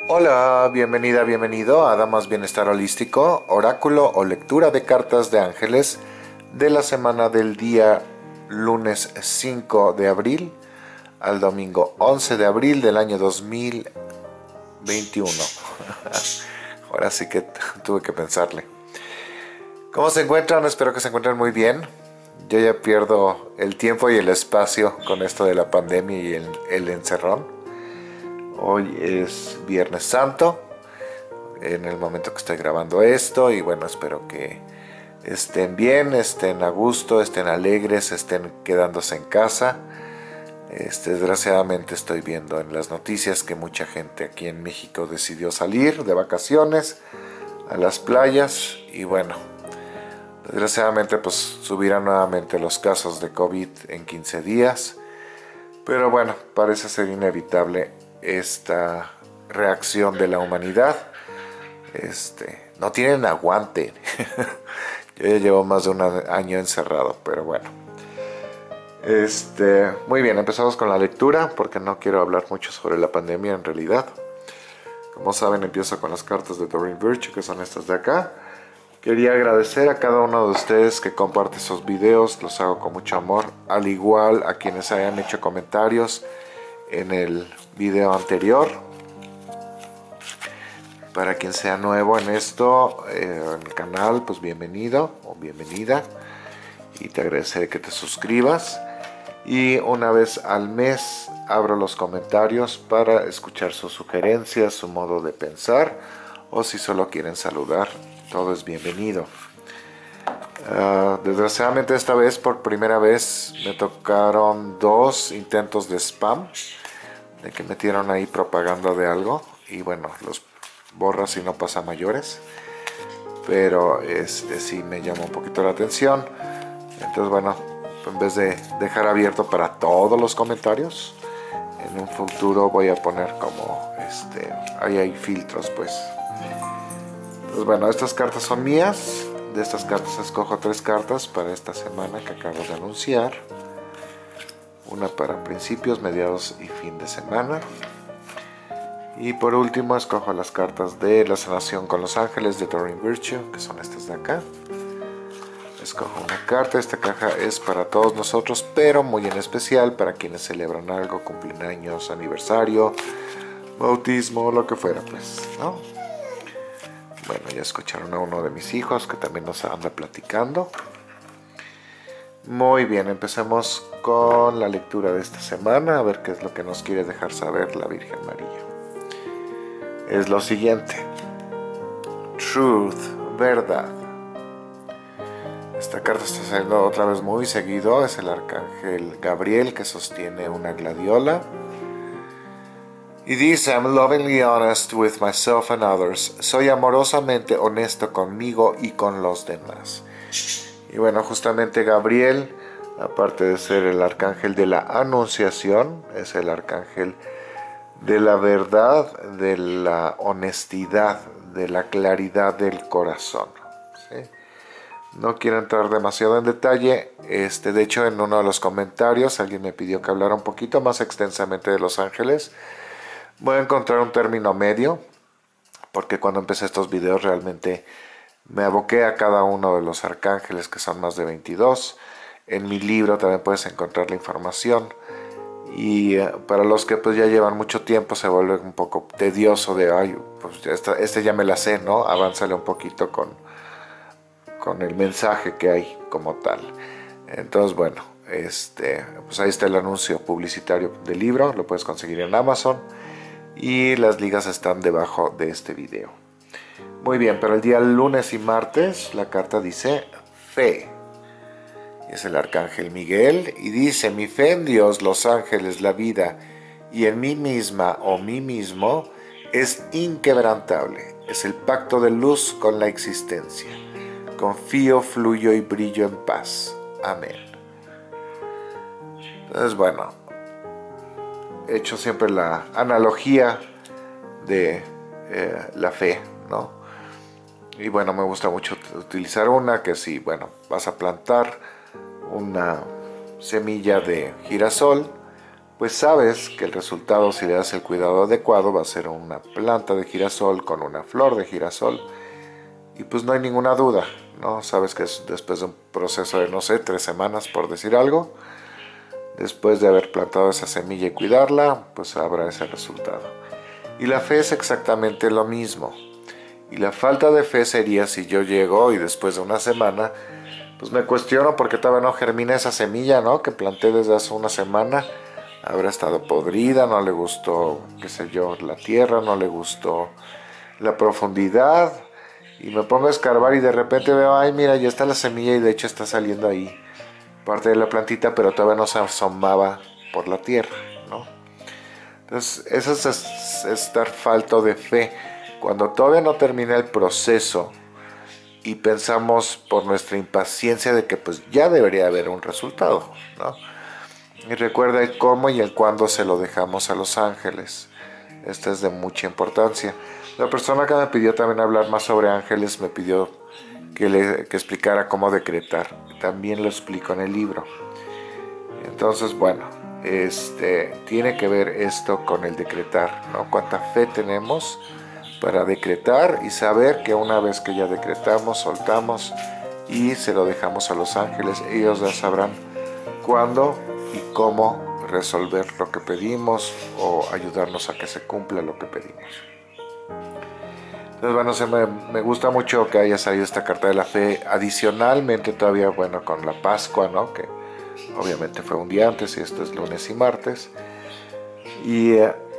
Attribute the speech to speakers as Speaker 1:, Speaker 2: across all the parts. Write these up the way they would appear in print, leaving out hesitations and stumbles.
Speaker 1: Hola, bienvenida, bienvenido a Damas Bienestar Holístico, oráculo o lectura de cartas de ángeles de la semana del día lunes 5 de abril al domingo 11 de abril del año 2021. Ahora sí que tuve que pensarle. ¿Cómo se encuentran? Espero que se encuentren muy bien. Yo ya pierdo el tiempo y el espacio con esto de la pandemia y el encerrón. Hoy es Viernes Santo, en el momento que estoy grabando esto, y bueno, espero que estén bien, estén a gusto, estén alegres, estén quedándose en casa. Desgraciadamente estoy viendo en las noticias que mucha gente aquí en México decidió salir de vacaciones a las playas y bueno, desgraciadamente pues subirán nuevamente los casos de COVID en 15 días, pero bueno, parece ser inevitable esta reacción de la humanidad. No tienen aguante. Yo ya llevo más de un año encerrado, pero bueno. Muy bien, empezamos con la lectura porque no quiero hablar mucho sobre la pandemia en realidad. Como saben, empiezo con las cartas de Doreen Virtue, que son estas de acá. Quería agradecer a cada uno de ustedes que comparte esos videos, los hago con mucho amor, al igual a quienes hayan hecho comentarios en el video anterior. Para quien sea nuevo en esto, en el canal, pues bienvenido o bienvenida. Y te agradeceré que te suscribas. Y una vez al mes abro los comentarios para escuchar sus sugerencias, su modo de pensar. O si solo quieren saludar, todo es bienvenido. Desgraciadamente esta vez, por primera vez, me tocaron 2 intentos de spam. De que metieron ahí propaganda de algo. Y bueno, los borras y no pasa a mayores, pero sí me llama un poquito la atención. Entonces bueno, en vez de dejar abierto para todos los comentarios, en un futuro voy a poner como ahí hay filtros pues. Entonces bueno, estas cartas son mías. De estas cartas escojo 3 cartas para esta semana que acabo de anunciar. Una para principios, mediados y fin de semana. Y por último escojo las cartas de la sanación con los ángeles de Doreen Virtue, que son estas de acá. Escojo una carta, esta caja es para todos nosotros, pero muy en especial para quienes celebran algo, cumpleaños, aniversario, bautismo, lo que fuera pues, ¿no? Bueno, ya escucharon a uno de mis hijos que también nos anda platicando. Muy bien, empecemos con la lectura de esta semana, a ver qué es lo que nos quiere dejar saber la Virgen María. Es lo siguiente: Truth, verdad. Esta carta está saliendo otra vez muy seguido. Es el arcángel Gabriel que sostiene una gladiola y dice: I'm lovingly honest with myself and others. Soy amorosamente honesto conmigo y con los demás. Y bueno, justamente Gabriel, aparte de ser el arcángel de la anunciación, es el arcángel de la verdad, de la honestidad, de la claridad del corazón, ¿sí? No quiero entrar demasiado en detalle. De hecho, en uno de los comentarios alguien me pidió que hablara un poquito más extensamente de los ángeles. Voy a encontrar un término medio, porque cuando empecé estos videos realmente me aboqué a cada uno de los arcángeles, que son más de 22. En mi libro también puedes encontrar la información. Y para los que pues ya llevan mucho tiempo se vuelve un poco tedioso de, ay, pues ya me la sé, ¿no? Avánzale un poquito con el mensaje que hay como tal. Entonces bueno, pues ahí está el anuncio publicitario del libro, lo puedes conseguir en Amazon y las ligas están debajo de este video. Muy bien, pero el día lunes y martes la carta dice fe. Es el arcángel Miguel y dice: mi fe en Dios, los ángeles, la vida y en mí misma o mí mismo es inquebrantable. Es el pacto de luz con la existencia. Confío, fluyo y brillo en paz. Amén. Entonces bueno, he hecho siempre la analogía de la fe, ¿no? Y bueno, me gusta mucho utilizar una que si, bueno, vas a plantar una semilla de girasol, pues sabes que el resultado, si le das el cuidado adecuado, va a ser una planta de girasol con una flor de girasol. Y pues no hay ninguna duda, ¿no? Sabes que es después de un proceso de, no sé, 3 semanas, por decir algo, después de haber plantado esa semilla y cuidarla, pues habrá ese resultado. Y la fe es exactamente lo mismo. Y la falta de fe sería si yo llego y después de una semana, pues me cuestiono por qué todavía no germina esa semilla, ¿no? Que planté desde hace una semana. Habrá estado podrida, no le gustó, qué sé yo, la tierra, no le gustó la profundidad. Y me pongo a escarbar y de repente veo, ay, mira, ya está la semilla y de hecho está saliendo ahí parte de la plantita, pero todavía no se asomaba por la tierra, ¿no? Entonces, eso es estar falto de fe. Cuando todavía no termina el proceso y pensamos por nuestra impaciencia de que pues ya debería haber un resultado, ¿no? Y recuerda el cómo y el cuándo se lo dejamos a los ángeles. Esto es de mucha importancia. La persona que me pidió también hablar más sobre ángeles me pidió que explicara cómo decretar. También lo explico en el libro. Entonces, bueno, tiene que ver esto con el decretar, ¿no? Cuánta fe tenemos para decretar y saber que una vez que ya decretamos, soltamos y se lo dejamos a los ángeles, ellos ya sabrán cuándo y cómo resolver lo que pedimos o ayudarnos a que se cumpla lo que pedimos. Entonces, bueno, me gusta mucho que haya salido esta carta de la fe. Adicionalmente, todavía, bueno, con la Pascua, ¿no? Que obviamente fue un día antes y esto es lunes y martes. Y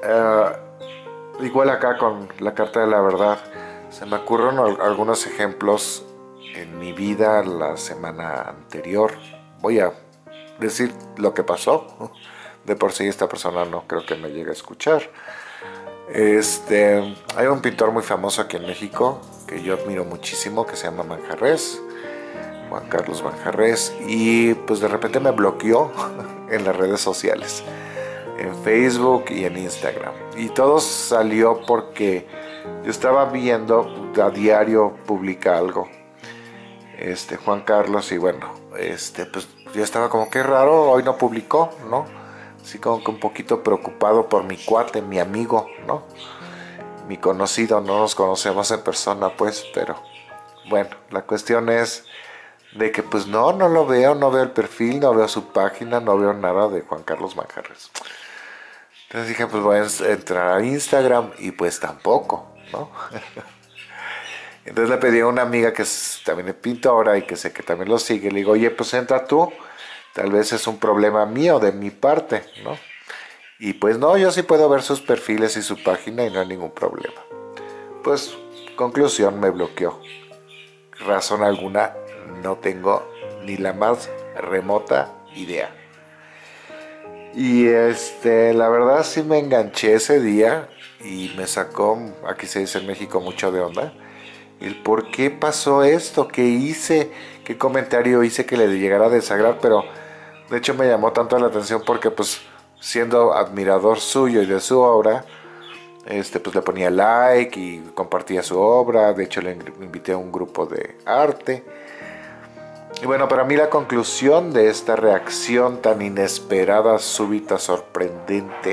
Speaker 1: igual acá con la carta de la verdad, se me ocurren algunos ejemplos en mi vida la semana anterior. Voy a decir lo que pasó. De por sí esta persona no creo que me llegue a escuchar. Hay un pintor muy famoso aquí en México que yo admiro muchísimo, que se llama Manjarrés, Juan Carlos Manjarrés, y pues de repente me bloqueó en las redes sociales, en Facebook y en Instagram. Y todo salió porque yo estaba viendo a diario publica algo, Juan Carlos, y bueno, pues yo estaba como que raro, hoy no publicó, ¿no? Así como que un poquito preocupado por mi cuate, mi amigo, ¿no? Mi conocido, no nos conocemos en persona, pues, pero bueno, la cuestión es de que pues no lo veo, no veo el perfil, no veo su página, no veo nada de Juan Carlos Manjarrés. Entonces dije, pues voy a entrar a Instagram y pues tampoco, ¿no? Entonces le pedí a una amiga que también es pintora y que sé que también lo sigue, le digo, oye, pues entra tú, tal vez es un problema mío, de mi parte, ¿no? Y pues no, yo sí puedo ver sus perfiles y su página y no hay ningún problema. Pues, conclusión, me bloqueó. Razón alguna, no tengo ni la más remota idea. Y la verdad sí me enganché ese día y me sacó, aquí se dice en México, mucho de onda. El por qué pasó esto, qué hice, qué comentario hice que le llegara a desagradar, pero de hecho me llamó tanto la atención porque pues siendo admirador suyo y de su obra, pues le ponía like y compartía su obra, de hecho le invité a un grupo de arte. Y bueno, para mí la conclusión de esta reacción tan inesperada, súbita, sorprendente,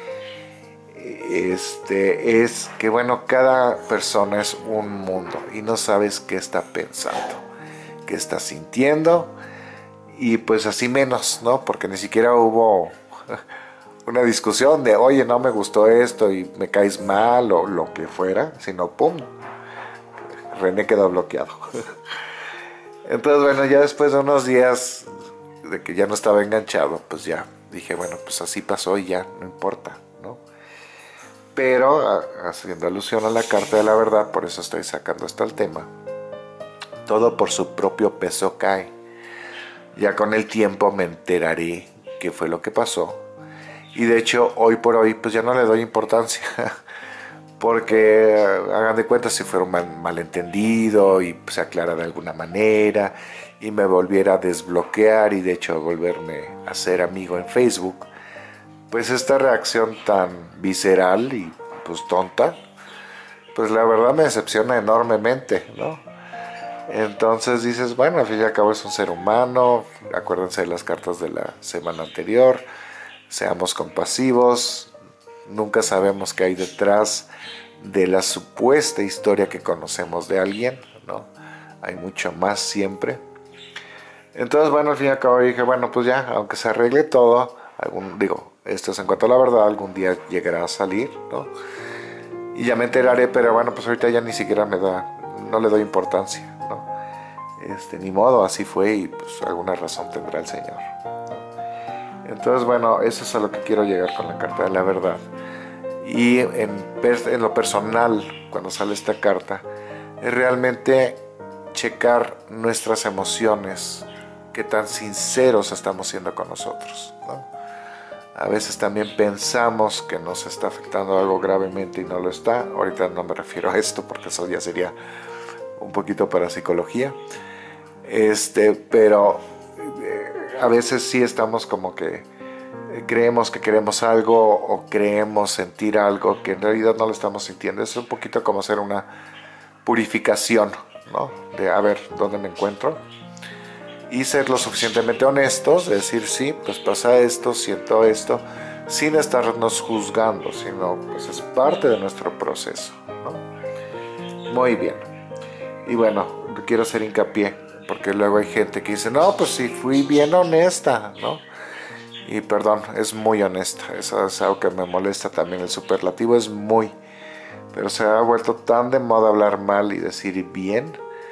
Speaker 1: es que bueno, cada persona es un mundo y no sabes qué está pensando, qué está sintiendo, y pues así menos, ¿no? Porque ni siquiera hubo una discusión de, oye, no me gustó esto y me caes mal o lo que fuera, sino pum, René quedó bloqueado. Entonces, bueno, ya después de unos días de que ya no estaba enganchado, pues ya dije, bueno, pues así pasó y ya, no importa, ¿no? Pero, haciendo alusión a la carta de la verdad, por eso estoy sacando esto al tema, todo por su propio peso cae. Ya con el tiempo me enteraré qué fue lo que pasó. Y de hecho, hoy por hoy, pues ya no le doy importancia. Porque hagan de cuenta si fuera un malentendido y se aclara de alguna manera y me volviera a desbloquear y de hecho volverme a ser amigo en Facebook, pues esta reacción tan visceral y pues tonta, pues la verdad me decepciona enormemente, ¿no? Entonces dices, bueno, al fin y al cabo es un ser humano, acuérdense de las cartas de la semana anterior, seamos compasivos, nunca sabemos qué hay detrás de la supuesta historia que conocemos de alguien, ¿no? Hay mucho más siempre. Entonces, bueno, al fin y al cabo dije, bueno, pues ya, aunque se arregle todo, esto es en cuanto a la verdad, algún día llegará a salir, ¿no? Y ya me enteraré, pero bueno, pues ahorita ya ni siquiera no le doy importancia, ¿no? Ni modo, así fue y pues alguna razón tendrá el Señor. Entonces, bueno, eso es a lo que quiero llegar con la carta de la verdad. Y en lo personal, cuando sale esta carta, es realmente checar nuestras emociones, qué tan sinceros estamos siendo con nosotros, ¿no? A veces también pensamos que nos está afectando algo gravemente y no lo está. Ahorita no me refiero a esto porque eso ya sería un poquito para psicología. Pero a veces sí estamos como que creemos que queremos algo o creemos sentir algo que en realidad no lo estamos sintiendo. Es un poquito como hacer una purificación, ¿no? De a ver dónde me encuentro y ser lo suficientemente honestos, decir sí, pues pasa esto, siento esto, sin estarnos juzgando, sino pues es parte de nuestro proceso, ¿no? Muy bien. Y bueno, quiero hacer hincapié, porque luego hay gente que dice, no, pues sí, fui bien honesta, ¿no? Y perdón, es muy honesta, eso es algo que me molesta también, el superlativo es muy, pero se ha vuelto tan de moda hablar mal y decir bien,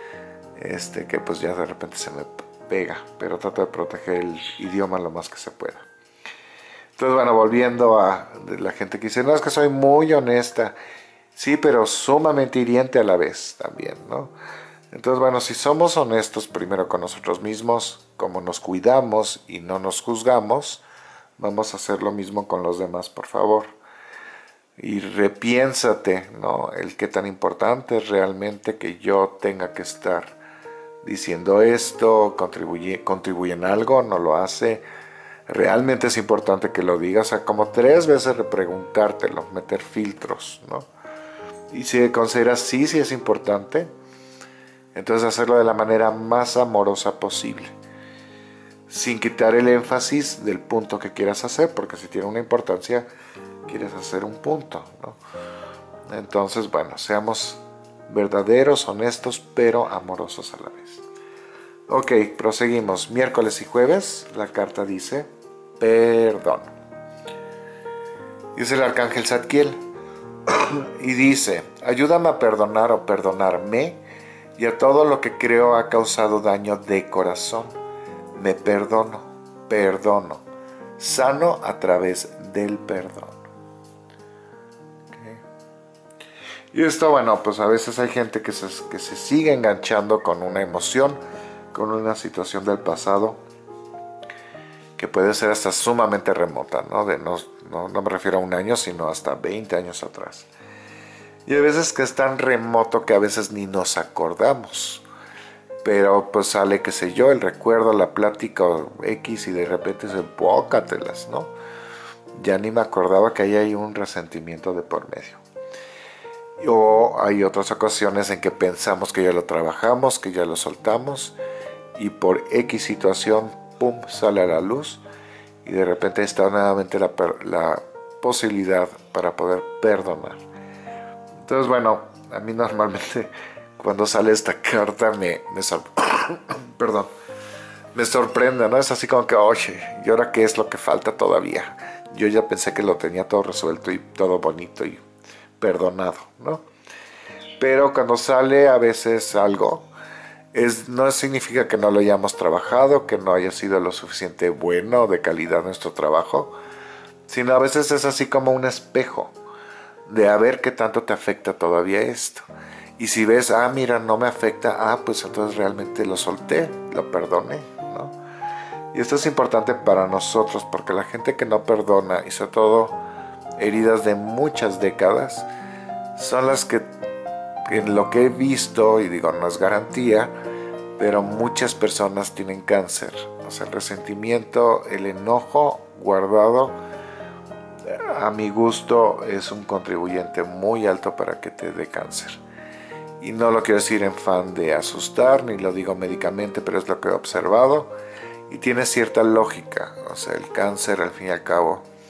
Speaker 1: que pues ya de repente se me pega, pero trato de proteger el idioma lo más que se pueda. Entonces, bueno, volviendo a la gente que dice, no, es que soy muy honesta, sí, pero sumamente hiriente a la vez también, ¿no? Entonces, bueno, si somos honestos primero con nosotros mismos, como nos cuidamos y no nos juzgamos, vamos a hacer lo mismo con los demás, por favor. Y repiénsate, ¿no? El qué tan importante es realmente que yo tenga que estar diciendo esto, contribuye en algo, no lo hace. Realmente es importante que lo digas, o sea, como 3 veces repreguntártelo, meter filtros, ¿no? Y si consideras sí es importante, entonces hacerlo de la manera más amorosa posible, sin quitar el énfasis del punto que quieras hacer, porque si tiene una importancia, quieres hacer un punto, ¿no? Entonces, bueno, seamos verdaderos, honestos, pero amorosos a la vez. Ok, proseguimos. Miércoles y jueves, la carta dice, perdón. Dice el arcángel Zadkiel, y dice, ayúdame a perdonar o perdonarme y a todo lo que creo ha causado daño de corazón. Me perdono, perdono, sano a través del perdón. Okay. Y esto, bueno, pues a veces hay gente que se sigue enganchando con una emoción, con una situación del pasado, que puede ser hasta sumamente remota, ¿no? No me refiero a un año, sino hasta 20 años atrás. Y hay veces que es tan remoto que a veces ni nos acordamos. Pero pues sale, qué sé yo, el recuerdo, la plática o X y de repente se bócatelas, ¿no? Ya ni me acordaba que ahí hay un resentimiento de por medio. O hay otras ocasiones en que pensamos que ya lo trabajamos, que ya lo soltamos y por X situación, pum, sale a la luz y de repente está nuevamente la posibilidad para poder perdonar. Entonces, bueno, a mí normalmente cuando sale esta carta perdón, me sorprende, ¿no? Es así como que, oye, ¿y ahora qué es lo que falta todavía? Yo ya pensé que lo tenía todo resuelto y todo bonito y perdonado, ¿no? Pero cuando sale a veces algo, no significa que no lo hayamos trabajado, que no haya sido lo suficiente bueno, de calidad nuestro trabajo, sino a veces es así como un espejo de a ver qué tanto te afecta todavía esto. Y si ves, mira, no me afecta, pues entonces realmente lo solté, lo perdoné, ¿no? Y esto es importante para nosotros, porque la gente que no perdona, y sobre todo heridas de muchas décadas, son las que, en lo que he visto, y digo, no es garantía, pero muchas personas tienen cáncer. O sea, el resentimiento, el enojo guardado, a mi gusto, es un contribuyente muy alto para que te dé cáncer. Y no lo quiero decir en fan de asustar, ni lo digo médicamente, pero es lo que he observado y tiene cierta lógica. O sea, el cáncer al fin y al cabo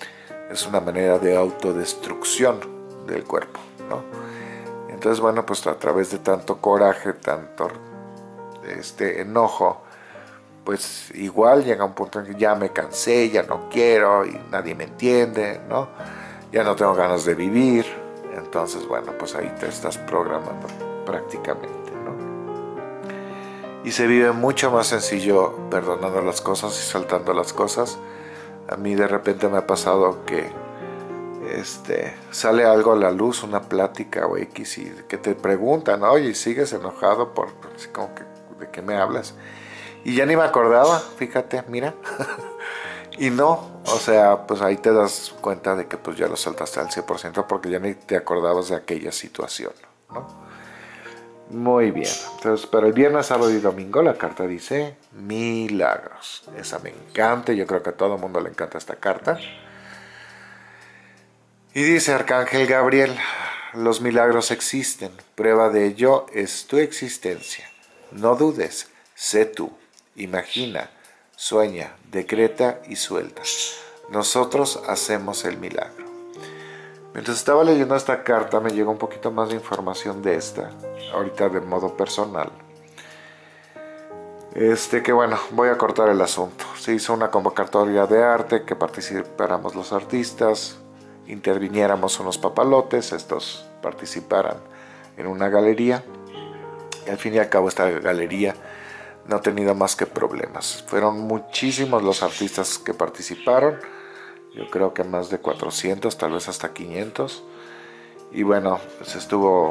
Speaker 1: es una manera de autodestrucción del cuerpo, ¿no? Entonces, bueno, pues a través de tanto coraje, tanto enojo, pues igual llega un punto en que ya me cansé, ya no quiero y nadie me entiende, ¿no? Ya no tengo ganas de vivir. Entonces, bueno, pues ahí te estás programando prácticamente, ¿no? Y se vive mucho más sencillo perdonando las cosas y soltando las cosas. A mí de repente me ha pasado que sale algo a la luz, una plática o X, y que te preguntan, oye, ¿sigues enojado por así como que de qué me hablas? Y ya ni me acordaba, fíjate, mira. Y no, o sea, pues ahí te das cuenta de que pues ya lo saltaste al 100% porque ya ni te acordabas de aquella situación, ¿no? Muy bien, entonces para el viernes, sábado y domingo la carta dice milagros. Esa me encanta, yo creo que a todo el mundo le encanta esta carta. Y dice Arcángel Gabriel, los milagros existen, prueba de ello es tu existencia. No dudes, sé tú, imagina, sueña, decreta y suelta. Nosotros hacemos el milagro. Mientras estaba leyendo esta carta me llegó un poquito más de información de esta, ahorita de modo personal. Que bueno, voy a cortar el asunto. Se hizo una convocatoria de arte que participáramos los artistas, interviniéramos unos papalotes, estos participaran en una galería. Y al fin y al cabo esta galería no ha tenido más que problemas. Fueron muchísimos los artistas que participaron, yo creo que más de 400, tal vez hasta 500. Y bueno, pues estuvo,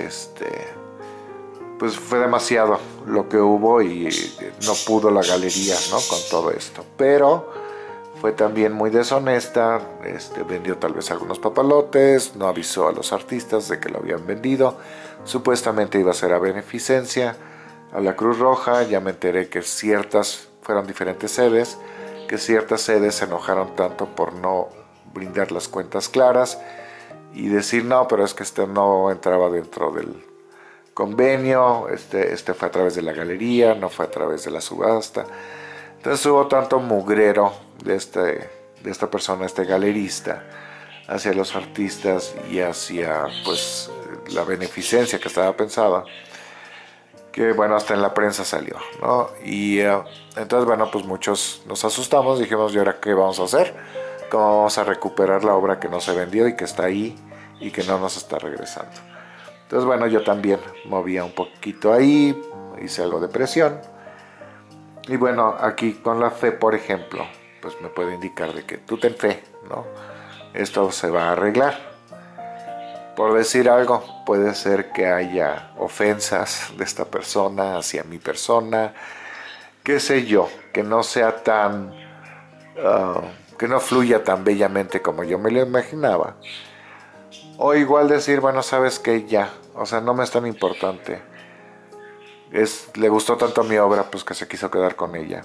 Speaker 1: pues fue demasiado lo que hubo y no pudo la galería, ¿no? Con todo esto. Pero fue también muy deshonesta, vendió tal vez algunos papalotes, no avisó a los artistas de que lo habían vendido. Supuestamente iba a ser a beneficencia, a la Cruz Roja. Ya me enteré que fueron diferentes sedes, que ciertas sedes se enojaron tanto por no brindar las cuentas claras y decir no, pero es que no entraba dentro del convenio, fue a través de la galería, no fue a través de la subasta. Entonces hubo tanto mugrero de esta persona, este galerista, hacia los artistas y hacia pues la beneficencia que estaba pensada, que bueno, hasta en la prensa salió, ¿no? Y entonces bueno, pues muchos nos asustamos, dijimos, ¿y ahora qué vamos a hacer? ¿Cómo vamos a recuperar la obra que no se vendió y que está ahí y que no nos está regresando? Entonces bueno, yo también movía un poquito ahí, hice algo de presión. Y bueno, aquí con la fe, por ejemplo, pues me puede indicar de que tú ten fe, ¿no? Esto se va a arreglar. Por decir algo, puede ser que haya ofensas de esta persona hacia mi persona, qué sé yo, que no sea tan, que no fluya tan bellamente como yo me lo imaginaba. O igual decir, bueno, sabes que ya, o sea, no me es tan importante. Le gustó tanto mi obra, pues que se quiso quedar con ella.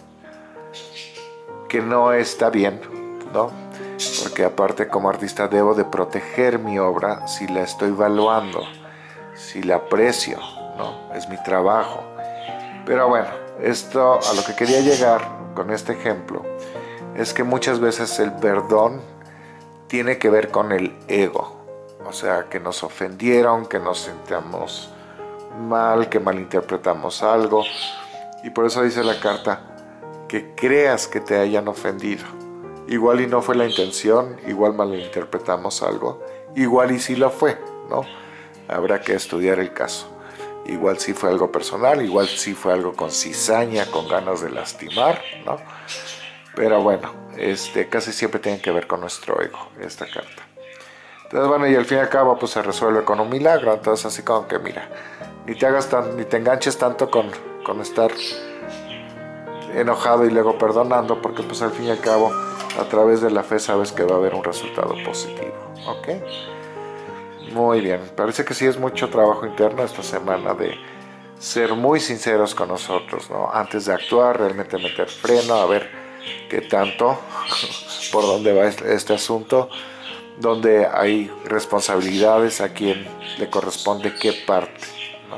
Speaker 1: Que no está bien, ¿no? Porque aparte como artista debo de proteger mi obra si la estoy valuando, si la aprecio, ¿no? Es mi trabajo. Pero bueno, esto a lo que quería llegar con este ejemplo es que muchas veces el perdón tiene que ver con el ego. O sea, que nos ofendieron, que nos sintamos mal, que malinterpretamos algo. Y por eso dice la carta, que creas que te hayan ofendido. Igual y no fue la intención, igual malinterpretamos algo, igual y sí lo fue, ¿no? Habrá que estudiar el caso. Igual sí fue algo personal, igual sí fue algo con cizaña, con ganas de lastimar, ¿no? Pero bueno, casi siempre tiene que ver con nuestro ego, esta carta. Entonces bueno, y al fin y al cabo pues se resuelve con un milagro. Entonces así como que mira, ni te enganches tanto con estar enojado y luego perdonando, porque pues al fin y al cabo a través de la fe sabes que va a haber un resultado positivo, ¿ok? Muy bien, parece que sí es mucho trabajo interno esta semana de ser muy sinceros con nosotros, ¿no? Antes de actuar, realmente meter freno, a ver qué tanto, por dónde va este asunto, donde hay responsabilidades, a quién le corresponde qué parte, ¿no?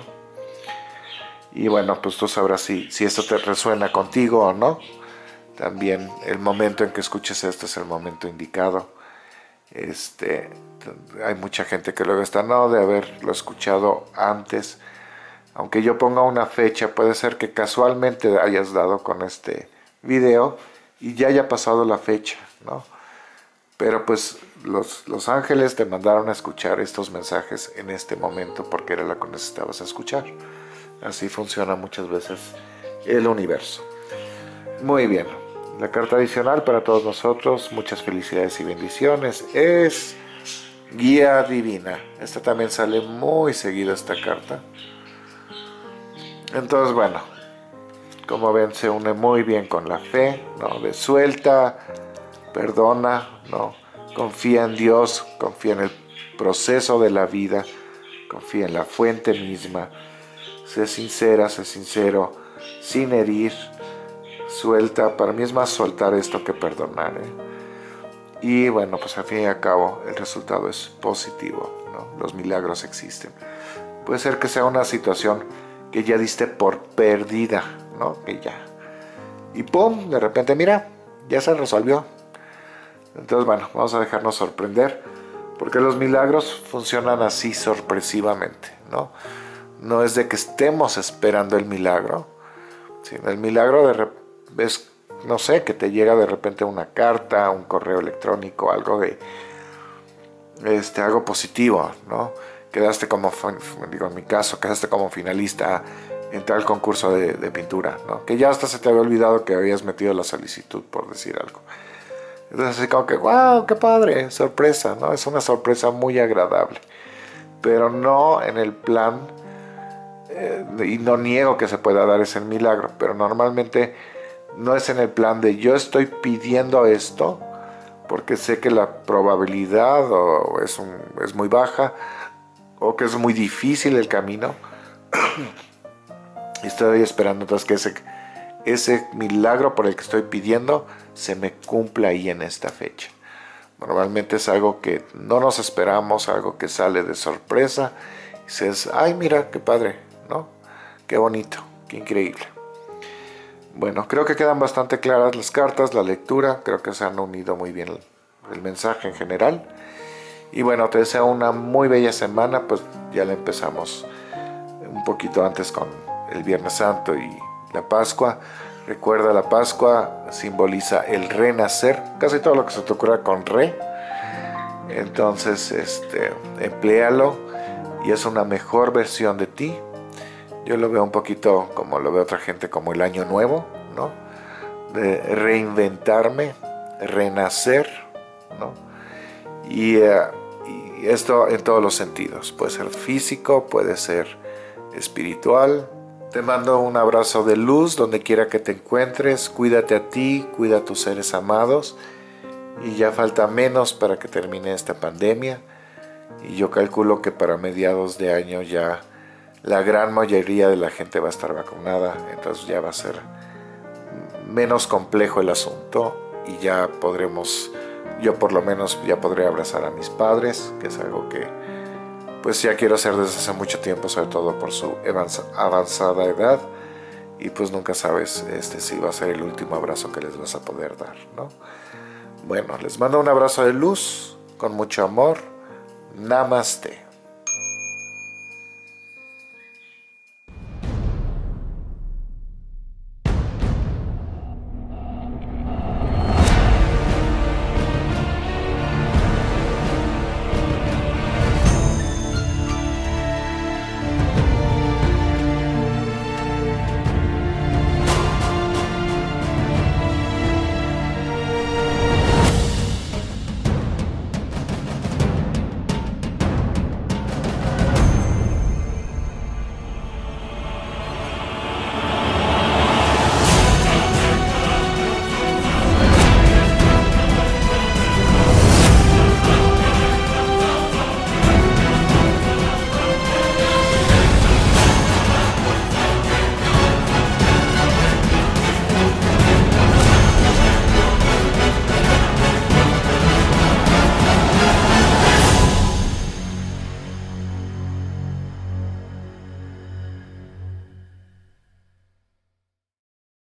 Speaker 1: Y bueno, pues tú sabrás si esto te resuena contigo o no. También el momento en que escuches esto es el momento indicado. Hay mucha gente que luego está, no, de haberlo escuchado antes. Aunque yo ponga una fecha, puede ser que casualmente hayas dado con este video y ya haya pasado la fecha, ¿no? Pero pues los ángeles te mandaron a escuchar estos mensajes en este momento porque era lo que necesitabas escuchar. Así funciona muchas veces el universo. Muy bien, la carta adicional para todos nosotros, muchas felicidades y bendiciones, es guía divina. Esta también sale muy seguido, esta carta. Entonces, bueno, como ven, se une muy bien con la fe, ¿no? De suelta, perdona, ¿no? Confía en Dios, confía en el proceso de la vida, confía en la fuente misma. Sé sincera, sé sincero, sin herir. Suelta, para mí es más soltar esto que perdonar, ¿eh? Y bueno, pues al fin y al cabo el resultado es positivo, ¿no? Los milagros existen. Puede ser que sea una situación que ya diste por perdida, ¿no? Que ya. Y ¡pum! De repente, mira, ya se resolvió. Entonces, bueno, vamos a dejarnos sorprender, porque los milagros funcionan así sorpresivamente, ¿no? No es de que estemos esperando el milagro, sino el milagro es, no sé, que te llega de repente una carta, un correo electrónico, algo de, algo positivo, ¿no? Quedaste como, digo, en mi caso, quedaste como finalista en tal concurso de pintura, ¿no? Que ya hasta se te había olvidado que habías metido la solicitud, por decir algo. Entonces así como que, wow, qué padre, sorpresa, ¿no? Es una sorpresa muy agradable, pero no en el plan, y no niego que se pueda dar ese milagro, pero normalmente no es en el plan de yo estoy pidiendo esto porque sé que la probabilidad es muy baja o que es muy difícil el camino y estoy esperando entonces que ese milagro por el que estoy pidiendo se me cumpla ahí en esta fecha. Normalmente es algo que no nos esperamos, algo que sale de sorpresa. Y dices, ay, mira, qué padre, ¿no? Qué bonito, qué increíble. Bueno, creo que quedan bastante claras las cartas, la lectura. Creo que se han unido muy bien el mensaje en general. Y bueno, te deseo una muy bella semana, pues ya la empezamos un poquito antes con el Viernes Santo y la Pascua. Recuerda, la Pascua simboliza el renacer, casi todo lo que se te ocurra con re. Entonces, empléalo y es una mejor versión de ti. Yo lo veo un poquito como lo ve otra gente, como el año nuevo, ¿no? De reinventarme, renacer, ¿no? Y esto en todos los sentidos. Puede ser físico, puede ser espiritual. Te mando un abrazo de luz donde quiera que te encuentres. Cuídate a ti, cuida a tus seres amados. Y ya falta menos para que termine esta pandemia. Y yo calculo que para mediados de año ya la gran mayoría de la gente va a estar vacunada. Entonces ya va a ser menos complejo el asunto. Y ya podremos, yo por lo menos ya podré abrazar a mis padres, que es algo que pues ya quiero hacer desde hace mucho tiempo, sobre todo por su avanzada edad, y pues nunca sabes si va a ser el último abrazo que les vas a poder dar, ¿no? Bueno, les mando un abrazo de luz, con mucho amor. Namaste.